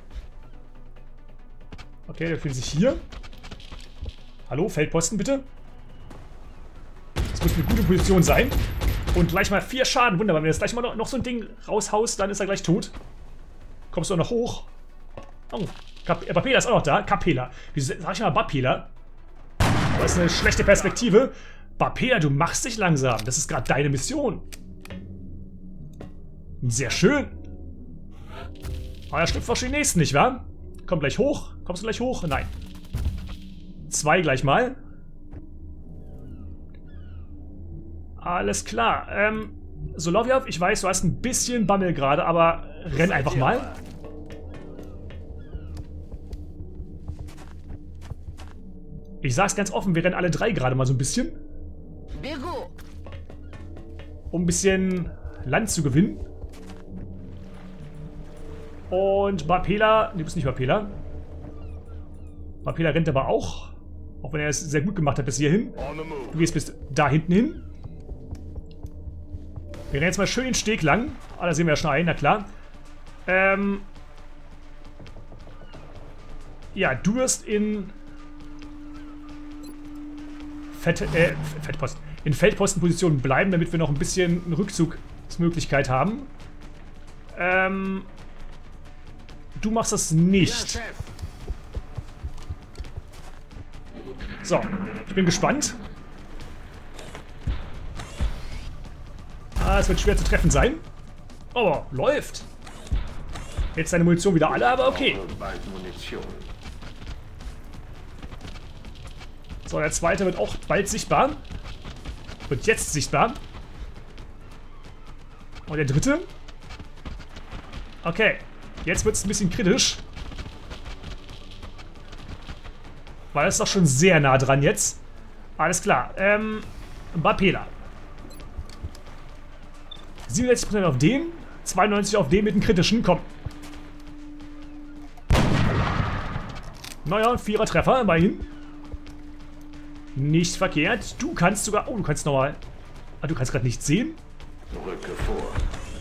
Okay, der befindet sich hier. Hallo, Feldposten bitte. Das muss eine gute Position sein. Und gleich mal 4 Schaden. Wunderbar, wenn du jetzt gleich mal noch so ein Ding raushaust, dann ist er gleich tot. Kommst du auch noch hoch? Oh, Bapela ist auch noch da. Capela. Wieso sag ich mal Bapela? Das ist eine schlechte Perspektive. Bapela, du machst dich langsam. Das ist gerade deine Mission. Sehr schön. Aber er schlüpft auch schon den nächsten, nicht wahr? Komm gleich hoch. Kommst du gleich hoch? Nein. 2 gleich mal. Alles klar. Solovjov, ich weiß, du hast ein bisschen Bammel gerade, aber renn einfach mal. Ich sag's ganz offen, wir rennen alle 3 gerade mal so ein bisschen. Um ein bisschen Land zu gewinnen. Und Bapela, du bist nicht Bapela. Bapela rennt aber auch. Auch wenn er es sehr gut gemacht hat bis hierhin. Du gehst bis da hinten hin. Wir rennen jetzt mal schön den Steg lang. Ah, da sehen wir ja schon einen, na klar. Ja, du wirst in Feldpostenposition bleiben, damit wir noch ein bisschen eine Rückzugsmöglichkeit haben. Du machst das nicht. So, ich bin gespannt. Ah, es wird schwer zu treffen sein. Aber läuft. Jetzt seine Munition wieder alle, aber okay. So, der zweite wird auch bald sichtbar. Wird jetzt sichtbar. Und der dritte. Okay, jetzt wird es ein bisschen kritisch. Weil es doch schon sehr nah dran jetzt. Alles klar. Bapela. 67% auf den, 92% auf den mit dem kritischen. Komm. Naja, 4er Treffer, immerhin. Nicht verkehrt. Du kannst sogar... Oh, du kannst nochmal... Ah, du kannst gerade nichts sehen. Rücke vor.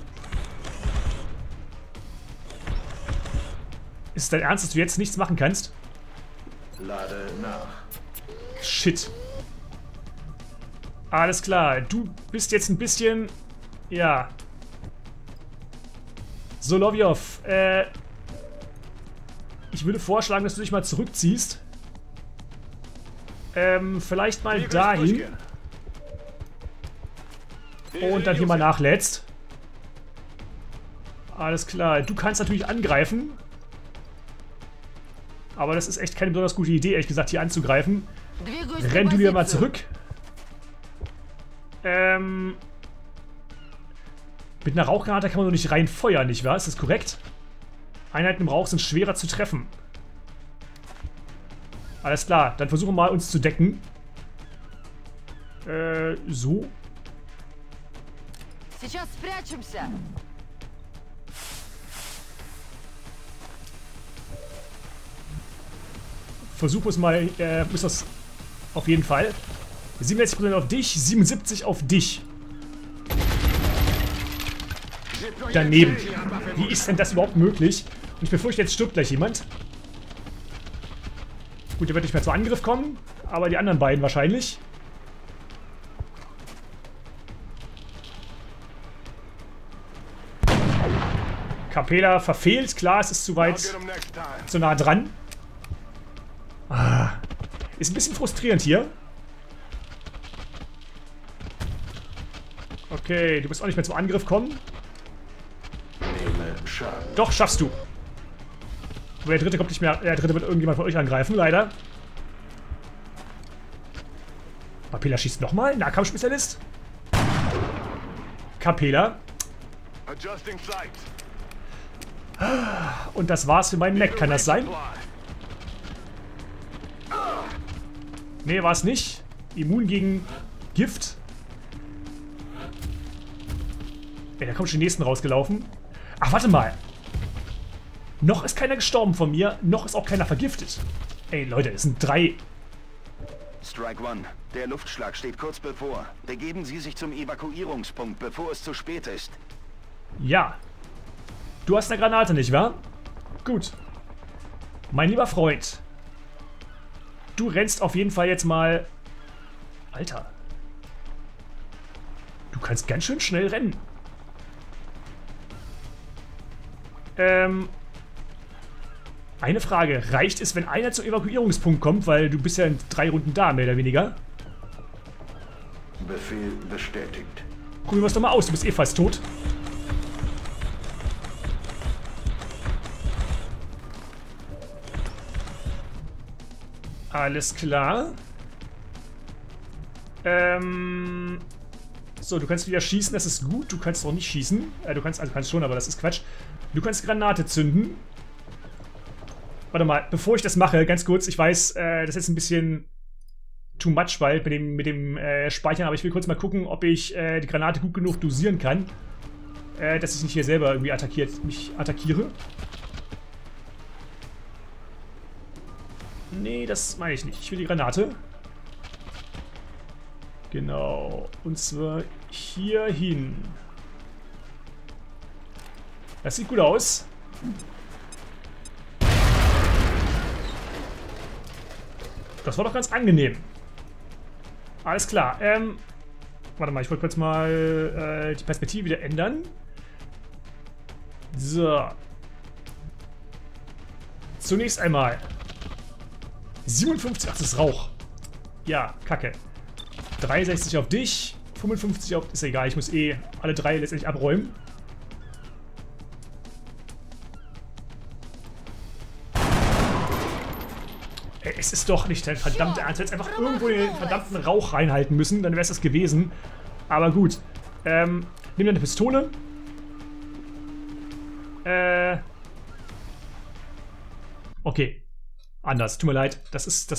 Ist es dein Ernst, dass du jetzt nichts machen kannst? Lade nach. Shit. Alles klar. Du bist jetzt ein bisschen... Ja. Solovjov, ich würde vorschlagen, dass du dich mal zurückziehst. Vielleicht mal dahin. Und dann hier mal nachlädst. Alles klar. Du kannst natürlich angreifen. Aber das ist echt keine besonders gute Idee, ehrlich gesagt, hier anzugreifen. Renn du wieder mal zurück. Mit einer Rauchgranate kann man doch nicht reinfeuern, nicht wahr? Ist das korrekt? Einheiten im Rauch sind schwerer zu treffen. Alles klar, dann versuchen wir mal, uns zu decken. So. Versuch es mal, ist das auf jeden Fall. 67% auf dich, 77% auf dich. Daneben. Wie ist denn das überhaupt möglich? Und ich befürchte, jetzt stirbt gleich jemand. Gut, der wird nicht mehr zum Angriff kommen, aber die anderen beiden wahrscheinlich. Capella verfehlt, klar, es ist zu weit, zu nah dran. Ah, ist ein bisschen frustrierend hier. Okay, du wirst auch nicht mehr zum Angriff kommen. Doch, schaffst du. Aber der dritte kommt nicht mehr. Der dritte wird irgendjemand von euch angreifen, leider. Capella schießt nochmal. Nahkampfspezialist. Capella. Und das war's für meinen Neck. Kann das sein? Nee, war es nicht. Immun gegen Gift. Ey, da kommt schon die nächsten rausgelaufen. Ach, warte mal. Noch ist keiner gestorben von mir, noch ist auch keiner vergiftet. Ey, Leute, es sind 3. Strike One, der Luftschlag steht kurz bevor. Begeben Sie sich zum Evakuierungspunkt, bevor es zu spät ist. Ja. Du hast eine Granate, nicht wahr? Gut. Mein lieber Freund. Du rennst auf jeden Fall jetzt mal... Alter. Du kannst ganz schön schnell rennen. Eine Frage. Reicht es, wenn einer zum Evakuierungspunkt kommt? Weil du bist ja in 3 Runden da, mehr oder weniger. Befehl bestätigt. Gucken wir es doch mal aus. Du bist eh fast tot. Alles klar. So, du kannst wieder schießen, das ist gut. Du kannst auch nicht schießen. Du kannst schon, aber das ist Quatsch. Du kannst Granate zünden. Warte mal, bevor ich das mache, ganz kurz, ich weiß, das ist jetzt ein bisschen too much bald mit dem Speichern, aber ich will kurz mal gucken, ob ich die Granate gut genug dosieren kann, dass ich nicht hier selber irgendwie mich attackiere. Nee, das meine ich nicht. Ich will die Granate. Genau. Und zwar hier hin. Das sieht gut aus. Das war doch ganz angenehm. Alles klar. Warte mal, ich wollte kurz mal die Perspektive wieder ändern. So. Zunächst einmal. 57, ach, das ist Rauch. Ja, kacke. 63 auf dich. 55 auf... Ist egal, ich muss eh alle 3 letztendlich abräumen. Es ist doch nicht dein verdammter Ernst. Du hättest einfach irgendwo in den verdammten Rauch reinhalten müssen, dann wäre es das gewesen. Aber gut. Nimm dir eine Pistole. Okay. Anders. Tut mir leid. Das ist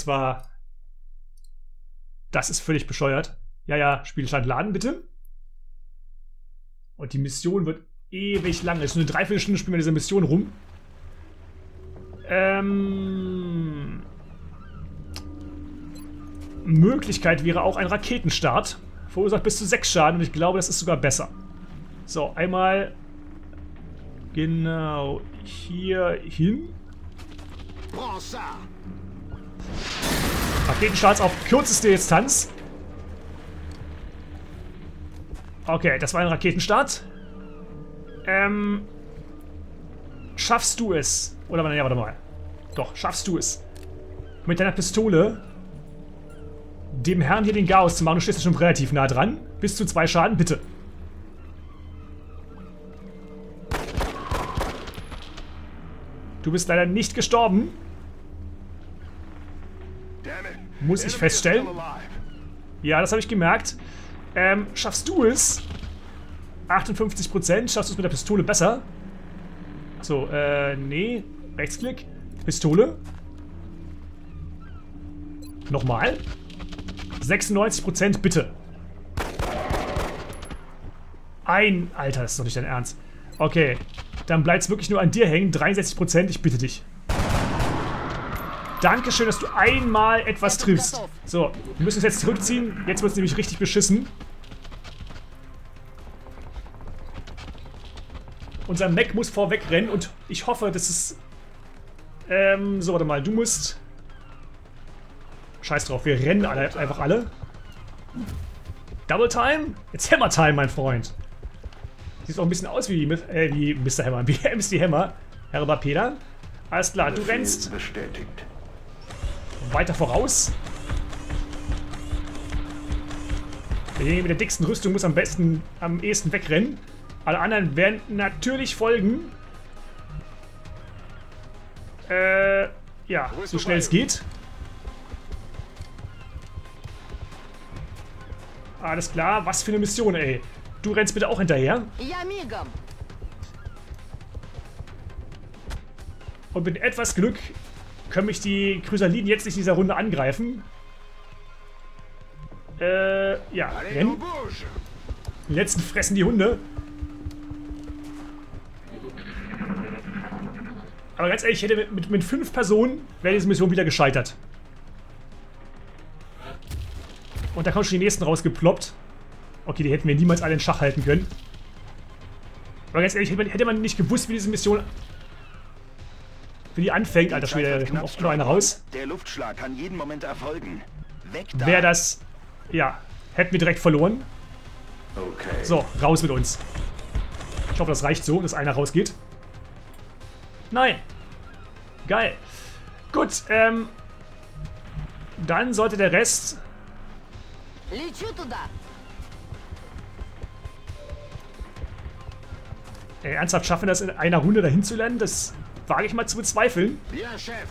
völlig bescheuert. Ja, Spielstand laden, bitte. Und die Mission wird ewig lang. Es ist nur eine Dreiviertelstunde, spielen wir diese Mission rum. Möglichkeit wäre auch ein Raketenstart. Verursacht bis zu 6 Schaden und ich glaube, das ist sogar besser. So, einmal genau hier hin. Raketenstarts auf kürzeste Distanz. Okay, das war ein Raketenstart. Schaffst du es? Oder, ja, warte mal. Doch, schaffst du es? Mit deiner Pistole dem Herrn hier den Chaos zu machen. Du stehst schon relativ nah dran. Bis zu 2 Schaden, bitte. Du bist leider nicht gestorben. Muss ich feststellen. Ja, das habe ich gemerkt. Schaffst du es? 58%. Schaffst du es mit der Pistole besser? So, nee. Rechtsklick. Pistole. Nochmal. 96%, bitte. Alter, das ist doch nicht dein Ernst. Okay, dann bleibt es wirklich nur an dir hängen. 63%, ich bitte dich. Dankeschön, dass du einmal etwas triffst. So, wir müssen uns jetzt zurückziehen. Jetzt wird es nämlich richtig beschissen. Unser Mech muss vorweg rennen und ich hoffe, dass es... so, warte mal, du musst... Scheiß drauf, wir rennen einfach alle. Double Time? Jetzt Hammer Time, mein Freund. Sieht auch ein bisschen aus wie Mr. Hammer, wie MC Hammer. Herr Peter. Alles klar, du rennst Bestätigt. weiter voraus. Derjenige mit der dicksten Rüstung muss am ehesten wegrennen. Alle anderen werden natürlich folgen. Ja, so schnell es geht. Alles klar, was für eine Mission, ey. Du rennst bitte auch hinterher. Und mit etwas Glück können mich die Chrysaliden jetzt nicht in dieser Runde angreifen. Ja, rennen. Den letzten fressen die Hunde. Aber ganz ehrlich, ich hätte mit 5 Personen wäre diese Mission wieder gescheitert. Und da kommen schon die nächsten rausgeploppt. Okay, die hätten wir niemals alle in Schach halten können. Aber ganz ehrlich, hätte man nicht gewusst, wie diese Mission... wie die anfängt. Alter Schwede, da kommt auch nur einer raus. Der Luftschlag kann jeden Moment erfolgen. Weg da. Wäre das... Ja, hätten wir direkt verloren. Okay. So, raus mit uns. Ich hoffe, das reicht so, dass einer rausgeht. Nein. Geil. Gut, dann sollte der Rest... ernsthaft schaffen wir das in einer Runde dahin zu lernen? Das wage ich mal zu bezweifeln. Ja, Chef.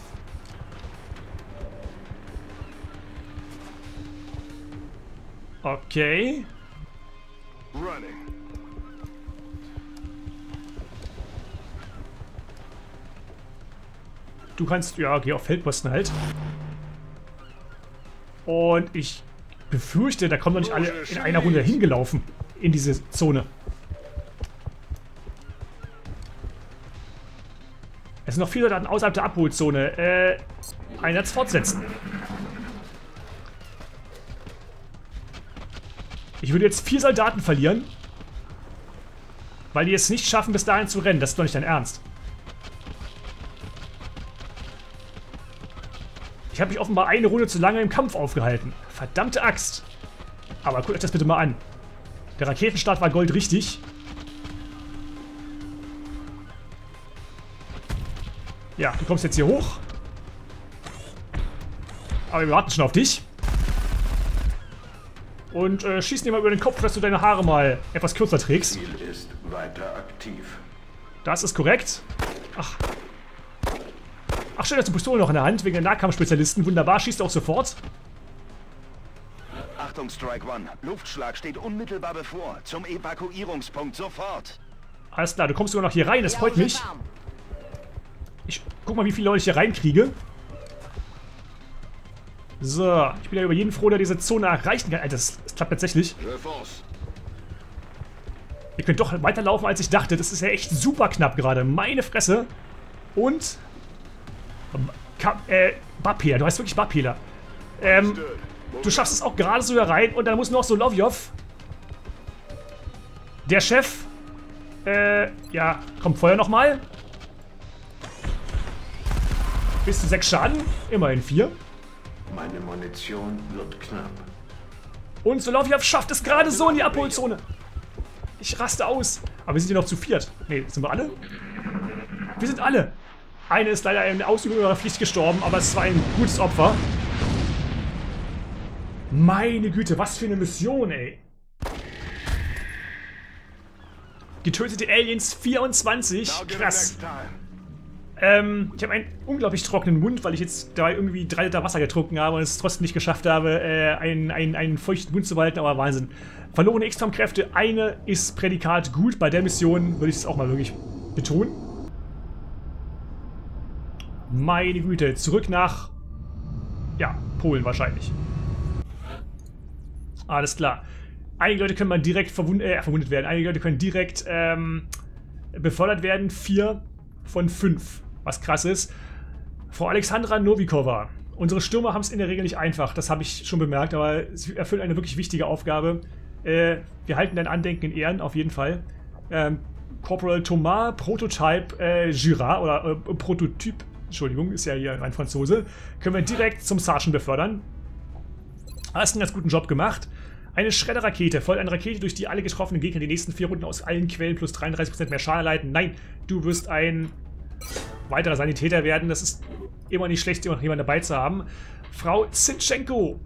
Okay. Running. Du kannst, ja, geh auf Feldposten halt. Und ich befürchte, da kommen doch nicht alle in einer Runde hingelaufen. In diese Zone. Es sind noch 4 Soldaten außerhalb der Abholzone. Einsatz fortsetzen. Ich würde jetzt 4 Soldaten verlieren. Weil die es nicht schaffen, bis dahin zu rennen. Das ist doch nicht dein Ernst. Ich habe mich offenbar eine Runde zu lange im Kampf aufgehalten. Verdammte Axt. Aber guckt euch das bitte mal an. Der Raketenstart war goldrichtig. Ja, du kommst jetzt hier hoch. Aber wir warten schon auf dich. Und schießen dir mal über den Kopf, dass du deine Haare mal etwas kürzer trägst. Ziel ist weiter aktiv. Das ist korrekt. Ach. Ach, schön, hast du Pistole noch in der Hand, wegen der Nahkampfspezialisten. Wunderbar, schießt auch sofort. Achtung, Strike One. Luftschlag steht unmittelbar bevor. Zum Evakuierungspunkt sofort. Alles klar, du kommst sogar noch hier rein, das freut mich. Ich guck mal, wie viele Leute ich hier reinkriege. So, ich bin ja über jeden froh, der diese Zone erreichen kann. Alter, das klappt tatsächlich. Ihr könnt doch weiterlaufen, als ich dachte. Das ist ja echt super knapp gerade. Meine Fresse. Und... Bapela, du heißt wirklich Bapela. Du schaffst es auch gerade so hier rein. Und dann muss noch Solovjov. Der Chef. Ja, kommt Feuer nochmal. Bis zu 6 Schaden. Immerhin 4. Meine Munition wird knapp. Und Solovjov schafft es gerade so in die Abholzone. Ich raste aus. Aber wir sind hier noch zu viert. Ne, sind wir alle? Wir sind alle. Eine ist leider in der Ausübung ihrer Pflicht gestorben, aber es war ein gutes Opfer. Meine Güte, was für eine Mission, ey. Getötete Aliens 24. Krass. Ich habe einen unglaublich trockenen Mund, weil ich jetzt da irgendwie 3 Liter Wasser getrunken habe und es trotzdem nicht geschafft habe, einen feuchten Mund zu behalten, aber Wahnsinn. Verlorene XCOM-Kräfte, eine ist Prädikat gut. Bei der Mission würde ich es auch mal wirklich betonen. Meine Güte, zurück nach, ja, Polen wahrscheinlich. Alles klar. Einige Leute können mal direkt verwundet werden. Einige Leute können direkt befördert werden. 4 von 5. Was krass ist. Frau Alexandra Novikova. Unsere Stürmer haben es in der Regel nicht einfach. Das habe ich schon bemerkt. Aber sie erfüllen eine wirklich wichtige Aufgabe. Wir halten dein Andenken in Ehren, auf jeden Fall. Corporal Thomas, Prototype Girard oder Prototyp. Entschuldigung, ist ja hier ein Franzose. Können wir direkt zum Sergeant befördern. Hast einen ganz guten Job gemacht. Eine Schredderrakete, voll eine Rakete, durch die alle getroffenen Gegner die nächsten 4 Runden aus allen Quellen plus 33% mehr Schaden erleiden. Nein, du wirst ein weiterer Sanitäter werden. Das ist immer nicht schlecht, immer noch jemanden dabei zu haben. Frau Zinchenko.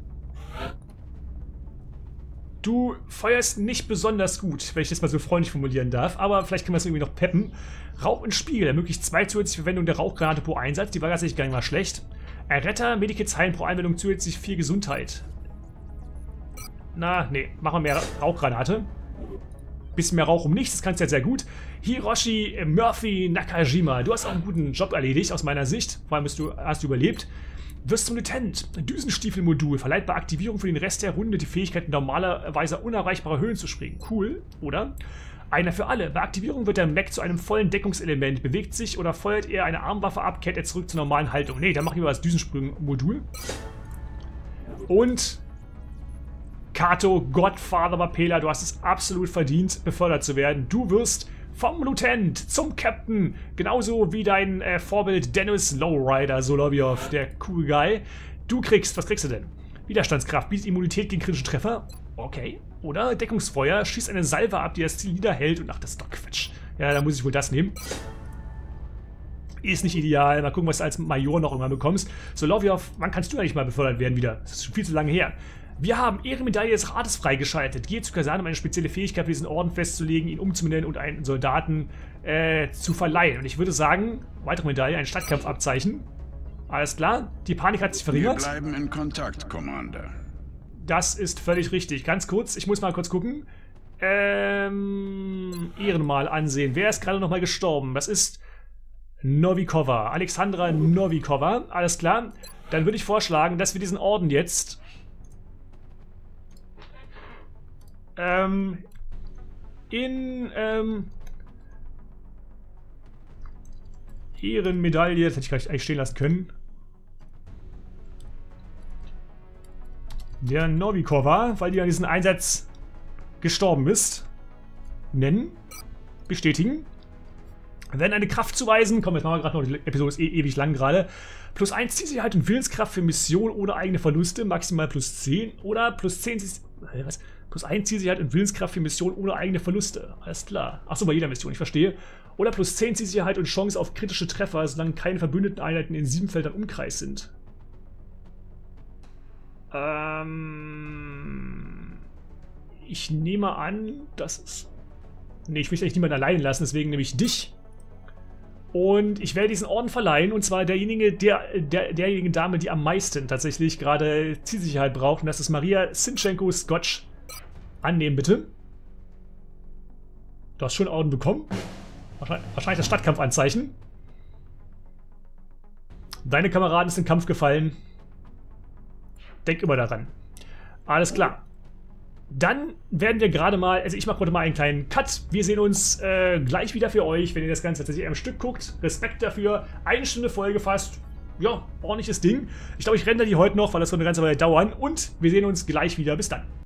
Du feuerst nicht besonders gut, wenn ich das mal so freundlich formulieren darf. Aber vielleicht können wir es irgendwie noch peppen. Rauch und Spiegel ermöglicht 2 zusätzliche Verwendungen der Rauchgranate pro Einsatz. Die war tatsächlich gar nicht mal schlecht. Retter, Medikits heilen pro Anwendung zusätzlich 4 Gesundheit. Na, nee, machen wir mehr Rauchgranate. Bisschen mehr Rauch um nichts, das kannst du ja sehr gut. Hiroshi Murphy Nakajima, du hast auch einen guten Job erledigt, aus meiner Sicht. Vor allem hast du überlebt. Wirst zum Lieutenant. Düsenstiefelmodul verleiht bei Aktivierung für den Rest der Runde die Fähigkeit, normalerweise unerreichbare Höhen zu springen. Cool, oder? Einer für alle. Bei Aktivierung wird der Mech zu einem vollen Deckungselement, bewegt sich oder feuert er eine Armwaffe ab, kehrt er zurück zur normalen Haltung. Nee, dann machen wir das Düsensprung-Modul. Und Kato, Godfather Bapela, du hast es absolut verdient, befördert zu werden. Du wirst vom Lieutenant zum Captain, genauso wie dein Vorbild Dennis Lowrider Solovjov, der cool Guy. Du kriegst, was kriegst du denn? Widerstandskraft, bietet Immunität gegen kritische Treffer. Okay. Oder Deckungsfeuer, schießt eine Salve ab, die das Ziel niederhält. Und ach, das ist doch Quatsch. Ja, dann muss ich wohl das nehmen. Ist nicht ideal. Mal gucken, was du als Major noch irgendwann bekommst. Solovjov, wann kannst du eigentlich mal befördert werden wieder? Das ist schon viel zu lange her. Wir haben Ehrenmedaille des Rates freigeschaltet. Geht zu Kaserne, um eine spezielle Fähigkeit für diesen Orden festzulegen, ihn umzubenennen und einen Soldaten zu verleihen. Und ich würde sagen, weitere Medaille, ein Stadtkampfabzeichen. Alles klar, die Panik hat sich verringert. Wir bleiben in Kontakt, Commander. Das ist völlig richtig. Ganz kurz, ich muss mal kurz gucken. Ehrenmal ansehen. Wer ist gerade nochmal gestorben? Das ist Novikova. Alexandra Novikova. Alles klar. Dann würde ich vorschlagen, dass wir diesen Orden jetzt Ehrenmedaille, das hätte ich gleich eigentlich stehen lassen können. Der Novikova, weil die an diesem Einsatz gestorben ist. Nennen. Bestätigen. Wenn eine Kraft zuweisen, komm, jetzt machen wir gerade noch, die Episode ist ewig lang gerade. Plus 1 Zielsicherheit und Willenskraft für Mission ohne eigene Verluste, maximal plus 10 oder plus 10 was? Plus 1 Zielsicherheit und Willenskraft für Mission ohne eigene Verluste. Alles klar. Achso, bei jeder Mission, ich verstehe. Oder plus 10 Zielsicherheit und Chance auf kritische Treffer, solange keine verbündeten Einheiten in 7 Feldern Umkreis sind. Ich nehme an, dass es... Ne, ich will eigentlich niemanden allein lassen, deswegen nehme ich dich. Und ich werde diesen Orden verleihen, und zwar derjenigen Dame, die am meisten tatsächlich gerade Zielsicherheit braucht. Und das ist Maria Sinchenko-Scotch. Annehmen, bitte. Du hast schon Orden bekommen. Wahrscheinlich das Stadtkampfanzeichen. Deine Kameraden sind im Kampf gefallen. Denk immer daran. Alles klar. Dann werden wir gerade mal, also ich mache heute mal einen kleinen Cut. Wir sehen uns gleich wieder für euch, wenn ihr das Ganze tatsächlich am Stück guckt. Respekt dafür. 1 Stunde Folge fast. Ja, ordentliches Ding. Ich glaube, ich renne die heute noch, weil das wird eine ganze Weile dauern. Und wir sehen uns gleich wieder. Bis dann.